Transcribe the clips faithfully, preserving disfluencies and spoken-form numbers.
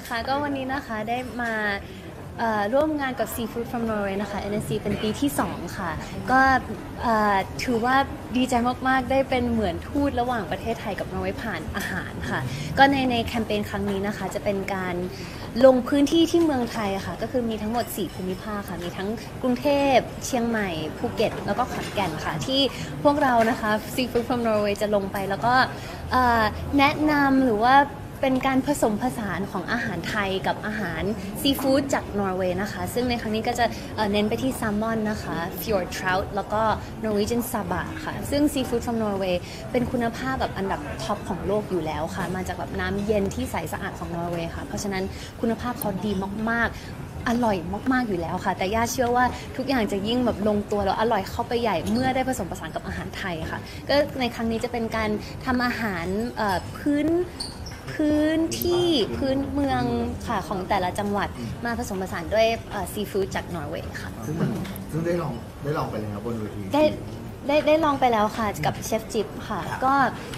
ค่ะก็วันนี้นะคะได้มาร่วมงานกับ Seafood from Norway นะคะ เอ็น เอส ซี เป็นปีที่สองค่ะก็ถือว่าดีใจมากๆได้เป็นเหมือนทูตระหว่างประเทศไทยกับนอร์เวย์ผ่านอาหารค่ะก็ในในแคมเปญครั้งนี้นะคะจะเป็นการลงพื้นที่ที่เมืองไทยค่ะก็คือมีทั้งหมดสี่ภูมิภาคค่ะมีทั้งกรุงเทพเชียงใหม่ภูเก็ตแล้วก็ขอนแก่นค่ะที่พวกเรานะคะ Seafood from Norway จะลงไปแล้วก็แนะนำหรือว่าเป็นการผสมผสานของอาหารไทยกับอาหารซีฟู้ดจากนอร์เวย์นะคะซึ่งในครั้งนี้ก็จะเน้นไปที่แซลมอนนะคะ fjord trout แล้วก็ Norwegian saba ค่ะซึ่งซีฟู้ด from Norway เป็นคุณภาพแบบอันดับท็อปของโลกอยู่แล้วค่ะมาจากแบบน้ำเย็นที่ใสสะอาดของนอร์เวย์ค่ะเพราะฉะนั้นคุณภาพเขาดีมากๆอร่อยมากๆอยู่แล้วค่ะแต่ย่าเชื่อว่าทุกอย่างจะยิ่งแบบลงตัวแล้วอร่อยเข้าไปใหญ่เมื่อได้ผสมผสานกับอาหารไทยค่ะก็ในครั้งนี้จะเป็นการทำอาหารพื้นพื้นที่พื้นเมืองค่ะของแต่ละจังหวัดมาผสมผสานด้วยซีฟู้ดจากนอร์เวย์ค่ะซึ่งซึ่งได้ลองได้ลองไปแล้วบนเวทีได้ได้ได้ลองไปแล้วค่ะกับเชฟจิ๊บค่ะก็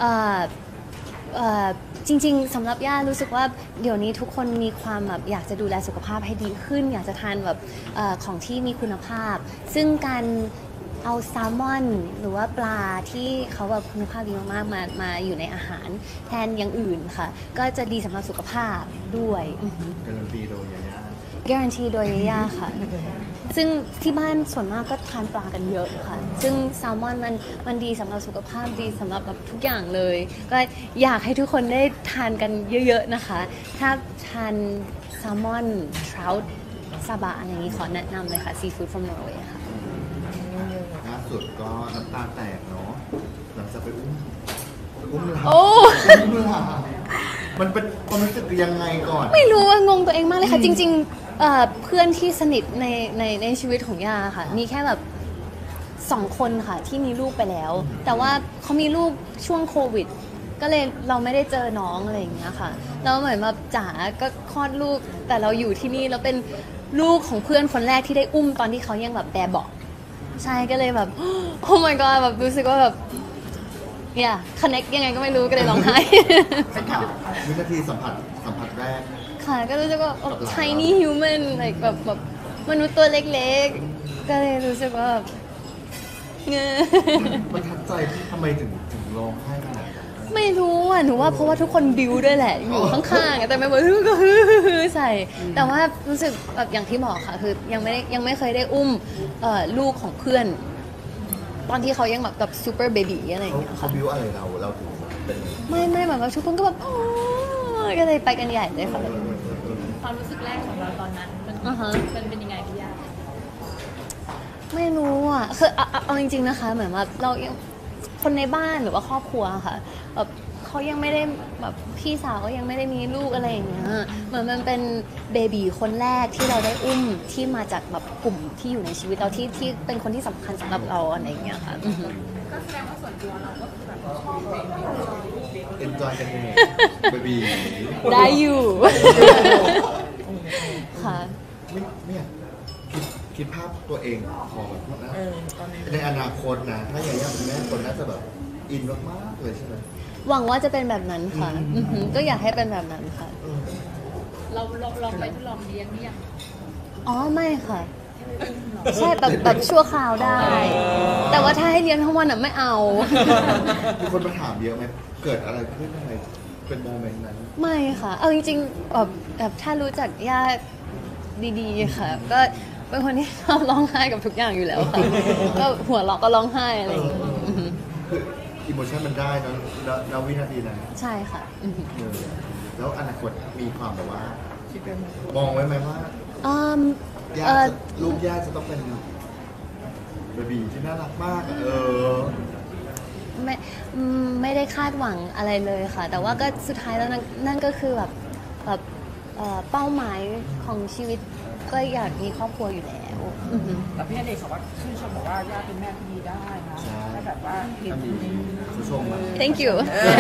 จริงๆสำหรับย่ารู้สึกว่าเดี๋ยวนี้ทุกคนมีความแบบอยากจะดูแลสุขภาพให้ดีขึ้นอยากจะทานแบบของที่มีคุณภาพซึ่งการเอาแซลมอนหรือว่าปลาที่เขาแบบคุณภาพดีมากๆมามาอยู่ในอาหารแทนอย่างอื่นค่ะก็จะดีสำหรับสุขภาพด้วยการันตีโดยยาย่าการันตีโดยยาย่าค่ะซึ่งที่บ้านส่วนมากก็ทานปลากันเยอะค่ะซึ่งแซลมอนมันมันดีสำหรับสุขภาพดีสำหรับแบบทุกอย่างเลยก็อยากให้ทุกคนได้ทานกันเยอะๆนะคะถ้าทานแซลมอนทราวท์ซาบะอะไรอย่างนี้ขอแนะนำเลยค่ะ Seafood from Norway ค่ะล่าสุดก็น้ำตาแตกเนาะหลังจากไปอุ้มอุ้มลาอุ้มลามันเป็นความรู้สึกยังไงก่อนไม่รู้ว่างงตัวเองมากเลยค่ะจริงๆ เ, เพื่อนที่สนิทในในในชีวิตของย่าค่ะมีแค่แบบสองคนค่ะที่มีลูกไปแล้วแต่ว่าเขามีลูกช่วงโควิดก็เลยเราไม่ได้เจอน้องอะไรอย่างเงี้ยค่ะแล้วเหมือนแบบจ๋าก็คลอดลูกแต่เราอยู่ที่นี่แล้วเป็นลูกของเพื่อนคนแรกที่ได้อุ้มตอนที่เขายังแบบแบเบาะใช่ก็เลยแบบโอ้ my god แบบรู้สึกว่าแบบเนี่ย connect ยังไงก็ไม่รู้ก็เลยร้องไห้วินาทีสัมผัสสัมผัสแรกค่ะก็รู้สึกว่า tiny human แบบแบบมนุษย์ตัวเล็กๆก็เลยรู้สึกว่าแบบเงยประทับใจที่ทำไมถึงถึงร้องไห้ขนาดนั้นไม่รู้อ่ะหนูว่าเพราะว่าทุกคนบิวด้วยแหละอยู่ข้างๆแต่ไม่บอกก็ฮือใส่แต่ว่ารู้สึกแบบอย่างที่บอกค่ะคือยังไม่ได้ยังไม่เคยได้อุ้มลูกของเพื่อนตอนที่เขายังแบบแบบซูเปอร์เบบี้อะไรอย่างเงี้ยเขาบิวอะไรเราเราถึงเป็นไม่ไม่แบบว่าทุกคนก็แบบโอ้ก็เลยไปกันใหญ่เลยค่ะความรู้สึกแรกของเราตอนนั้นมันมันเป็นยังไงพี่ยาไม่รู้อ่ะคือเอาจริงๆนะคะเหมือนว่าเราคนในบ้านหรือว่าครอบครัวค่ะแบบเขายังไม่ได้แบบพี่สาวก็ยังไม่ได้มีลูกอะไรอย่างเงี้ยเหมือนมันเป็นเบบีคนแรกที่เราได้อุ้มที่มาจากแบบกลุ่มที่อยู่ในชีวิตเราที่ที่เป็นคนที่สำคัญสำหรับเราอะไรอย่างเงี้ยค่ะก็แสดงว่าส่วนตัวเราก็คือแบบชอบเบบีเอ็นจอยกันเองเบบีได้อยู่ค่ะไม่ไม่อยากคิดคิดภาพตัวเองพอแบบนะในอนาคตนะถ้าอย่างนี้คุณแม่คนน่าจะแบบอินมากๆเลยใช่ไหมหวังว่าจะเป็นแบบนั้นค่ะก็อยากให้เป็นแบบนั้นค่ะเราลองลองไปทดลองเลี้ยงหรือยังอ๋อไม่ค่ะใช่แบบแบบชั่วคราวได้แต่ว่าถ้าให้เลี้ยงทั้งวันอ่ะไม่เอามีคนมาถามเยอะไหมเกิดอะไรขึ้นอะไรเป็นโมเมนต์นั้นไม่ค่ะเอาจริงๆแบบแบบถ้ารู้จักญาติดีๆค่ะก็เป็นคนที่ชอบร้องไห้กับทุกอย่างอยู่แล้วค่ะก็หัวเราะก็ร้องไห้อะไรอย่างเงี้ยคืออิโมชันมันได้นะณวินาทีนั้นใช่ค่ะแล้วอนาคตมีความแบบว่ามองไว้ไหมว่าญาติลูกญาติจะต้องเป็นเบบีที่น่ารักมากเออไม่ไม่ได้คาดหวังอะไรเลยค่ะแต่ว่าก็สุดท้ายแล้วนั่นก็คือแบบแบบเป้าหมายของชีวิตก็อยากมีครอบครัวอยู่แล้วแต่พี่ณเดชน์บอกว่าชื่นชมบอกว่าย่าเป็นแม่ที่ดีได้นะถ้าแบบว่าเห็นผู้ชม thank you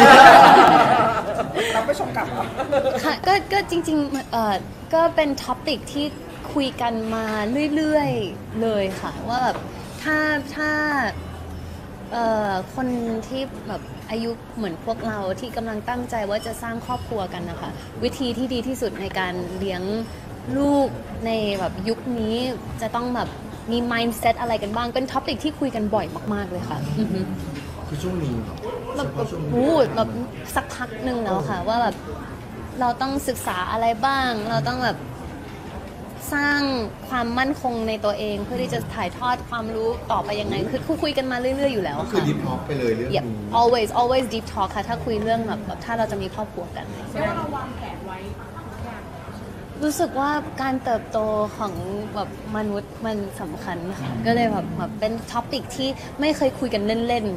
เราไปชมกลับค่ะก็ก็จริงๆเอ่อก็เป็นท็อปิกที่คุยกันมาเรื่อยๆเลยค่ะว่าแบบถ้าถ้าเอ่อคนที่แบบอายุเหมือนพวกเราที่กำลังตั้งใจว่าจะสร้างครอบครัวกันนะคะวิธีที่ดีที่สุดในการเลี้ยงลูกในแบบยุคนี้จะต้องแบบมี mindset อะไรกันบ้างเป็นท็อปิกที่คุยกันบ่อยมากๆเลยค่ะอือฮึคือช่วงนี้เหรอแบบเฉพาะช่วงนี้พูดแบบสักพักหนึ่งแล้วค่ะว่าแบบเราต้องศึกษาอะไรบ้าง เราต้องแบบสร้างความมั่นคงในตัวเองเพื่อที่จะถ่ายทอดความรู้ต่อไปยังไงคือคุยกันมาเรื่อยๆอยู่แล้วก็คือค่ะดิฟท็อกไปเลยเรื่อง Yep นี้ always always deep talk ค่ะถ้าคุยเรื่องแบบแบบถ้าเราจะมีครอบครัวกันแสดงว่าเราวางแผนไว้ทุกอย่างรู้สึกว่าการเติบโตของแบบมนุษย์มันสำคัญค่ะก็เลยแบบแบบเป็นท็อปิกที่ไม่เคยคุยกันเล่น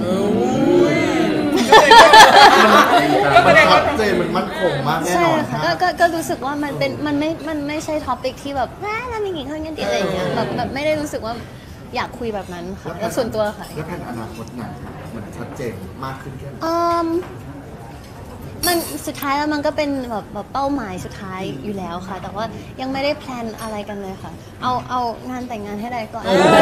ๆมันชัดเจนมันมั่นคงมากแน่ใช่นอนค่ะก็ก็ก็รู้สึกว่ามันเป็นมันไม่มันไม่ใช่ท็อปิกที่แบบแม่เรามีกี่คนกันดีอะไรอย่างเงี้ยแบบแบบไม่ได้รู้สึกว่าอยากคุยแบบนั้นค่ะแล้วส่วนตัวค่ะแล้วแผนอนาคตหนังมันชัดเจนมากขึ้นแค่ไหนอืมมันสุดท้ายแล้วมันก็เป็นแบบแบบเป้าหมายสุดท้ายอยู่แล้วค่ะ แต่ว่ายังไม่ได้แพลนอะไรกันเลยค่ะ เอาเอางานแต่งงานให้ได้ก่อน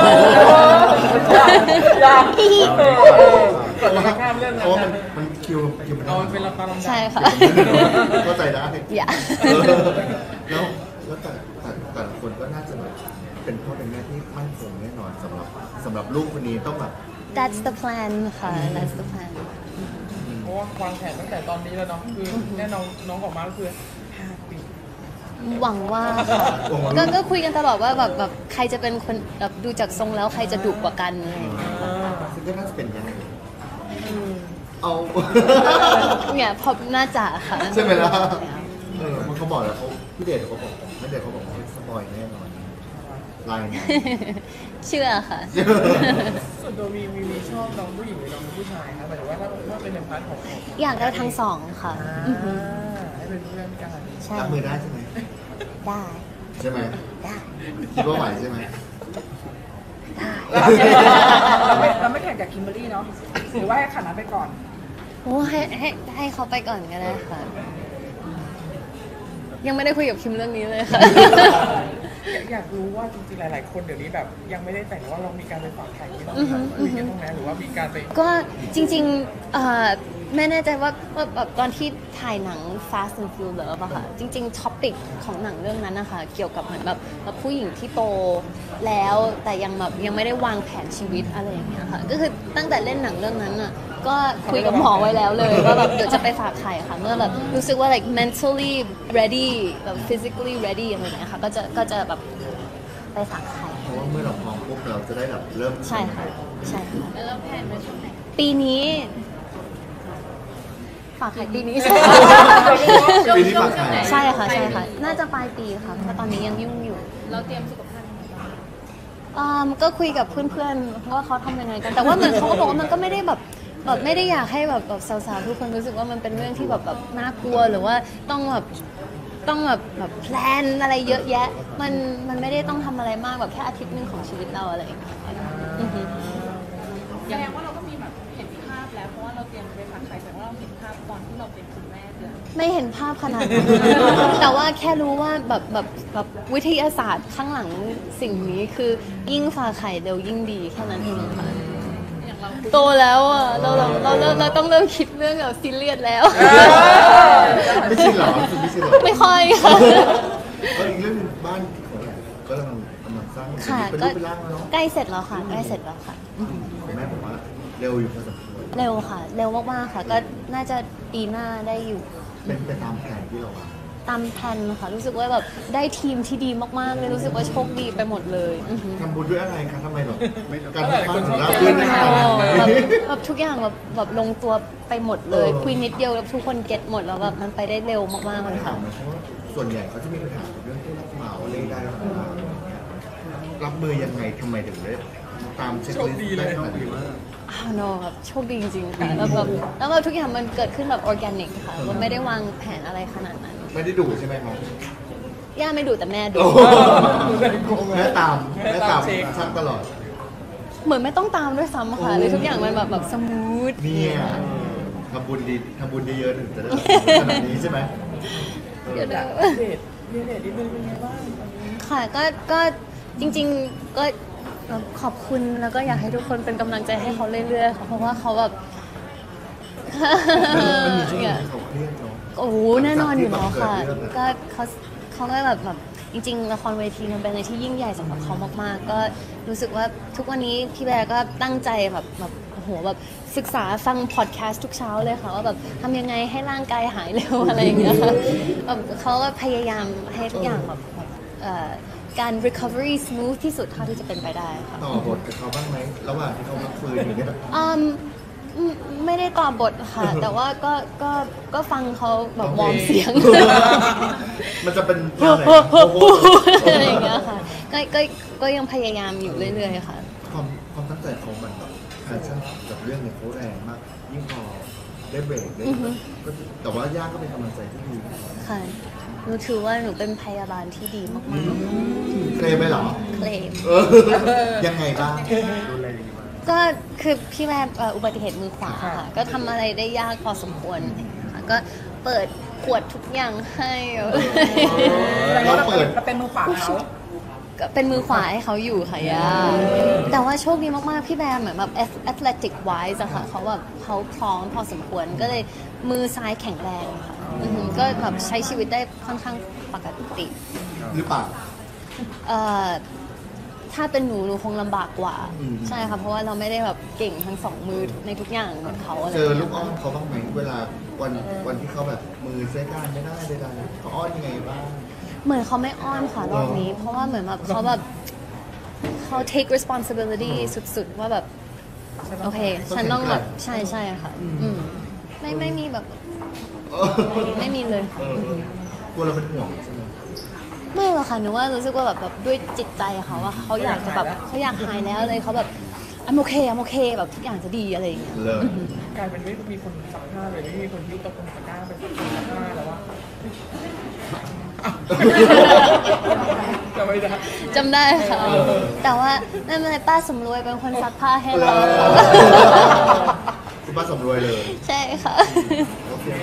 อยากกดราคาเรื่องนั้นเพราะว่ามันมันคิวคิวมันเอามันเป็นละครลำดับใช่ค่ะเข้าใจได้อย่าเออแล้วแล้วแต่แต่แต่ละคนก็น่าจะแบบเป็นพ่อเป็นแม่ที่มั่นคงแน่นอนสำหรับสำหรับลูกคนนี้ต้องแบบ that's the plan ค่ะ that's the plan เพราะว่าวางแผนตั้งแต่ตอนนี้แล้วเนาะคือแน่น้องน้องออกมาก็คือห้าปีหวังว่าค่ะก็ก็คุยกันตลอดว่าแบบแบบใครจะเป็นคนแบบดูจากทรงแล้วใครจะดุกว่ากันอะไรอย่างเงี้ยซึ่งก็น่าจะเป็นยังไงเอาเนี่ยพอน่าจะค่ะใช่ไหมล่ะเออมันเขาบอกแล้วเขาพี่เดชเขาบอกไม่เดชเขาบอกว่าสปอยแน่นอนลายนะเชื่อค่ะส่วนตัวมีมีมีชอบน้องผู้หญิงหรือน้องผู้ชายครับหมายถึงว่าถ้าถ้าเป็นในพาร์ทของอยากได้ทั้งสองค่ะอ่าอือฮึให้เป็นเพื่อนกันใช่รับมือได้ใช่ไหมได้ใช่ไหมได้คิดว่าไหวใช่ไหมได้เราไม่เราไม่แข่งกับคิมเบอรรี่เนาะหรือว่าให้ขันนั้นไปก่อนโอ้ให้ให้ให้เขาไปก่อนก็ได้ค่ะ ยังไม่ได้คุยกับคิมเรื่องนี้เลยค่ะอยากอยากรู้ว่าจริงๆหลาย ๆ คนเดี๋ยวนี้แบบยังไม่ได้แต่งว่าเรามีการไปฝากไข่ที่ต้องอือฮึคุยกันตรงนั้นหรือว่ามีการไปก็จริงๆเอ่อไม่แน่ใจว่าว่าแบบตอนที่ถ่ายหนัง Fast and Furious อะค่ะ จริงๆท็อปิกของหนังเรื่องนั้นนะคะเกี่ยวกับเหมือนแบบแบบผู้หญิงที่โตแล้วแต่ยังแบบยังไม่ได้วางแผนชีวิตอะไรอย่างเงี้ยค่ะ ก็คือตั้งแต่เล่นหนังเรื่องนั้นอะก็คุยกับหมอไว้แล้วเลยว่าแบบเดี๋ยวจะไปฝากไข่ค่ะ เมื่อแบบรู้สึกว่า like mentally ready แบบ physically ready อะไรอย่างเงี้ยค่ะก็จะก็จะแบบไปฝากไข่เพราะว่าเมื่อเราพร้อมปุ๊บเราจะได้แบบเริ่มใช่ค่ะใช่ค่ะแล้วเราแผนไว้ช่วงไหนปีนี้ฝากไข่ปีนี้ใช่ปีนี้ฝากใครใช่ค่ะใช่ค่ะน่าจะปลายปีค่ะเพราะตอนนี้ยังยุ่งอยู่เราเตรียมสุขภาพอ่าก็คุยกับเพื่อนๆว่าเขาทำยังไงกัน แต่ว่าเหมือนเขาก็บอกว่ามันก็ไม่ได้แบบแบบไม่ได้อยากให้แบบแบบสาวๆทุกคนรู้สึกว่ามันเป็นเรื่องที่แบบแบบน่ากลัวหรือว่าต้องแบบต้องแบบแบบแพลนอะไรเยอะแยะ มันมันไม่ได้ต้องทำอะไรมากแบบแค่อาทิตย์หนึงของชีวิตเราอะไรอย่างเงี้ยอือฮึแสดงว่าเราก็มีแบบเห็นภาพแล้วเพราะว่าเราเตรียมไปฝากไข่แต่ว่าเราเห็นภาพตอนที่เราเป็นคุณแม่เดือนไม่เห็นภาพขนาดนั้น แต่ว่าแค่รู้ว่าแบบแบบแบบวิทยาศาสตร์ข้างหลังสิ่งนี้คือยิ่งฝากไข่เร็วยิ่งดีแค่นั้นเองค่ะอย่างเราโตแล้วอ่ะเราเราเราเราเราต้องเริ่มคิดเรื่องแบบซีเรียสแล้วไม่ใช่เหรอไม่ใช่เหรอไม่ค่อยค่ะก็อีกเรื่องหนึ่งบ้านของเราก็กำลังกำลังสร้างค่ะเป็นก็รูปเป็นร่างแล้วเนาะใกล้เสร็จแล้วค่ะใกล้เสร็จแล้วค่ะคุณแม่บอกว่าเร็วอยู่พอสมควรเร็วค่ะ เร็วมากๆค่ะ ก็น่าจะปีหน้าได้อยู่เป็นไปตามแผนที่เราวางตามแผนค่ะ รู้สึกว่าแบบได้ทีมที่ดีมากๆเลยรู้สึกว่าโชคดีไปหมดเลยอือหือทำบุญด้วยอะไรคะทำไมแบบการทำบ้านของเราเพื่อนได้ขนาดแบบนั้นแบบทุกอย่างแบบแบบลงตัวไปหมดเลยเออคุยนิดเดียวแล้วทุกคนเก็ตหมดแล้วแบบมันไปได้เร็วมากๆเลยถาค่ะมนะเพราะว่าส่วนใหญ่เขาจะมีปัญหาเรื่องผู้รับเหมาอะไรได้รับมารับมือยังไงทำไมถึงได้ตามเช็คลิสต์ได้ขนาดนี้ว่าอ้าวโนแบบโชคดีจริงๆค่ะแล้วแบบแล้วแบบทุกอย่างมันเกิดขึ้นแบบออร์แกนิกค่ะมันไม่ได้วางแผนอะไรขนาดนั้นไม่ได้ดุใช่ไหมครับย่าไม่ดูแต่แม่ดูแม่ตามแม่ตามช่างตลอดเหมือนไม่ต้องตามด้วยซ้ำค่ะเลยทุกอย่างมันแบบแบบสมูทเนี่ยทำบุญดีทำบุญเยอะๆถึงจะได้ขนาดนี้ใช่ไหมเดี๋ยวอยากนะอัปเดตเรียนเดทนิดนึงเป็นไงบ้างค่ะก็ก็จริงๆก็ขอบคุณแล้วก็อยากให้ทุกคนเป็นกำลังใจให้เขาเรื่อยๆค่ะเพราะว่าเขาแบบมันมีช่วงหนึงที่เขาเครียดเนาะโอ้โหแน่นอนอยู่แล้วค่ะหลังจากที่แบบเกิดเรื่องอะก็เขาเขาก็แบบแบบจริงๆละครเวทีมันเป็นอะไรที่ยิ่งใหญ่สำหรับเขามากๆ ก็รู้สึกว่าทุกวันนี้พี่แบร์ก็ตั้งใจแบบแบบโอ้โหแบบศึกษาฟังพอดแคสต์ทุกเช้าเลยค่ะว่าแบบทำยังไงให้ร่างกายหายเร็ว อะไรอย่างเงี้ยค่ะแบบเขาก็พยายามให้ทุกอย่างแบบแบบเอ่อการ recovery smooth ที่สุดเท่าที่จะเป็นไปได้ค่ะต่อบทกับเขาบ้างไหมระหว่างที่เขาพักฟื้นอย่างเงี้ยอืมอืมไม่ได้ตอบบทค่ะ แต่ว่าก็ก็ก็ฟังเขาแบบวอร์มเสียงมันจะเป็นแนวไหนอะไรอย่างเงี้ยค่ะก็ก็ก็ยังพยายามอยู่เรื่อยๆค่ะความความตั้งใจของมันแบบแฟชั่นกับเรื่องเนี่ยเขาแรงมาก ยิ่งพอได้เบรกได้ก็แต่ว่าย่าก็เป็นกำลังใจที่ดีค่ะหนูถือว่าหนูเป็นพยาบาลที่ดีมากเคลมไหมเหรอๆเคลมเออยังไงบ้างดูแลดีมากก็คือพี่แม่เอ่ออุบัติเหตุมือขวาค่ะ ก็ทำอะไรได้ยากพอสมควรอะไรอย่างเงี้ยค่ะก็เปิดขวดทุกอย่างให้เราเปิดเราเป็นมือขวาเขาก็เป็นมือขวาให้เขาอยู่ค่ะย่าแต่ว่าโชคดีมากๆ พี่แบมเหมือนแบบ athletic wise อะค่ะเขาแบบเขาพร้อมพอสมควรก็เลยมือซ้ายแข็งแรงค่ะอือหือก็แบบใช้ชีวิตได้ค่อนข้างปกติหรือเปล่าเอ่อถ้าเป็นหนูหนูคงลำบากกว่าอืมใช่ค่ะเพราะว่าเราไม่ได้แบบเก่งทั้งสองมือในทุกอย่างเหมือนเขาอะไรเจย่างองี้ยลูกอ้อนเขาบ้างไหมเวลาวันวันที่เขาแบบมือใช้การไม่ได้ใดๆเขาอ้อนยังไงบ้างเหมือนเขาไม่อ้อนค่ะรอบนี้ เพราะว่าเหมือนแบบเขาแบบเขา take responsibility สุดๆ ว่าแบบ โอเค ฉันต้องแบบใช่ใช่ค่ะอืมไม่ไม่มีแบบเออไม่มีเลยเออกลัวเราเป็นห่วงใช่ไหมไม่หรอกค่ะหนูว่ารู้สึกว่าแบบแบบด้วยจิตใจเขาอะเขาอยากจะแบบเขาอยากหายแล้วเลยเขาแบบI'm okay I'm okay แบบทุกอย่างจะดีอะไรอย่างเงี้ยเลิกกลายเป็นไม่มีคนซักผ้าเลยไม่มีคนที่ตะกุนตะกร้าเป็นคนซักผ้าแล้วว่าจะไม่ได้จำได้ค่ะ แต่ว่าไม่เป็นไรป้าสำรวยเป็นคนซักผ้าให้เราค่ะคุณป้าสำรวยเลยใช่ค่ะโอเค